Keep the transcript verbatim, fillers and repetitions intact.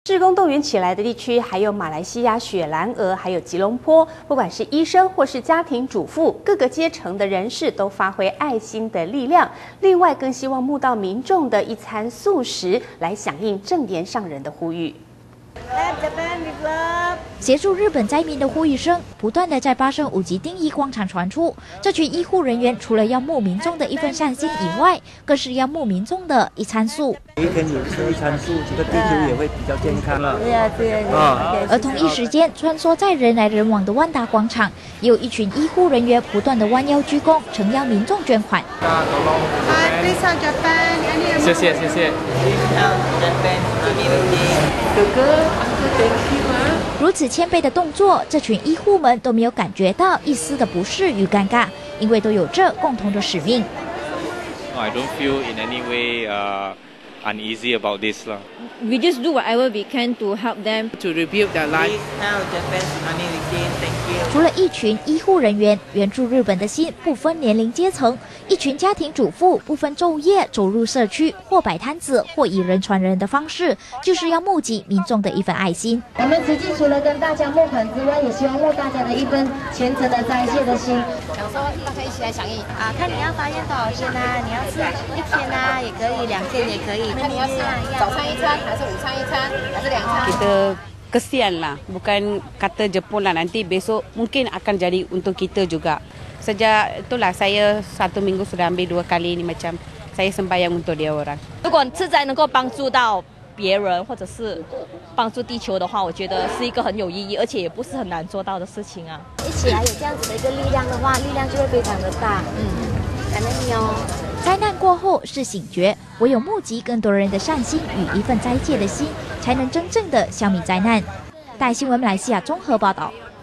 志工动员起来的地区，还有马来西亚雪兰莪，还有吉隆坡。不管是医生或是家庭主妇，各个阶层的人士都发挥爱心的力量。另外，更希望募到民众的一餐素食，来响应正言上人的呼吁。 协助日本灾民的呼吁声不断的在巴生五级定义广场传出。这群医护人员除了要募民众的一份善心以外，更是要募民众的一餐素。 一天有吃一餐素，这个地球也会比较健康了。 对呀，对呀，啊！ 而同一时间，穿梭在人来人往的万达广场，也有一群医护人员不断的弯腰鞠躬，诚邀民众捐款。 谢谢谢谢。 哥哥。 如此谦卑的动作，这群医护们都没有感觉到一丝的不适与尴尬，因为都有着共同的使命。 I don't feel in any way uh, uneasy about this 啦。 We just do whatever we can to help them to rebuild their life. 除了一群医护人员，援助日本的心不分年龄阶层，一群家庭主妇不分昼夜走入社区，或摆摊子，或以人传人的方式，就是要募集民众的一份爱心。 我们实际除了跟大家募款之外，也希望募大家的一份虔诚的斋戒的心。 想说大家一起来响应啊，看你要发愿多少天啊，你要吃一天啊也可以，两天也可以。 那你要吃早餐一餐，还是午餐一餐，还是两餐？ Kita kesian lah, bukan kata jemput lah, nanti besok mungkin akan jadi untuk kita juga. Sejak itulah saya satu minggu sudah ambil dua kali ni macam saya sembahyang untuk dia orang. 如果自在能够帮助到别人或者是帮助地球的话，我觉得是一个很有意义，而且也不是很难做到的事情啊。 一起来有这样子的一个力量的话，力量就会非常的大。嗯，感恩你哦。 灾难过后是醒觉，唯有募集更多人的善心与一份斋戒的心，才能真正的消弭灾难。大新闻马来西亚综合报道。